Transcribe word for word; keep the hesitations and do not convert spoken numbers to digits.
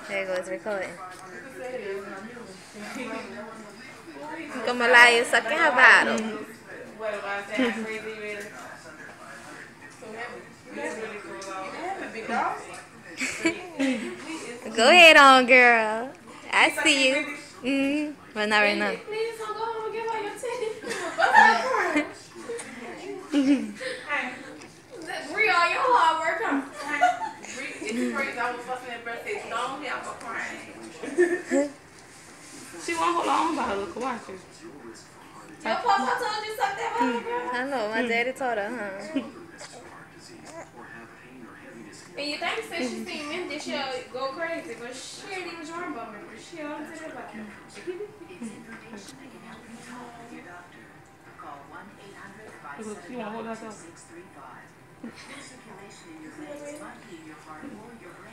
There goes recording. Como la isa que habaro. Go ahead on, girl. I see you. Mm-hmm. But not right now. Please don't go home and give her your titty. Bree, all your hard work, huh? It's crazy. I was fussing at birthday. Don't have her crying. She won't hold on by her. Look, watch her. Your papa told you something about her, girl? I know. My daddy told her, huh? And you think since she seen Mindy, she'll go crazy, but she ain't even sure about me. She don't tell about me. Look, she won't hold herself.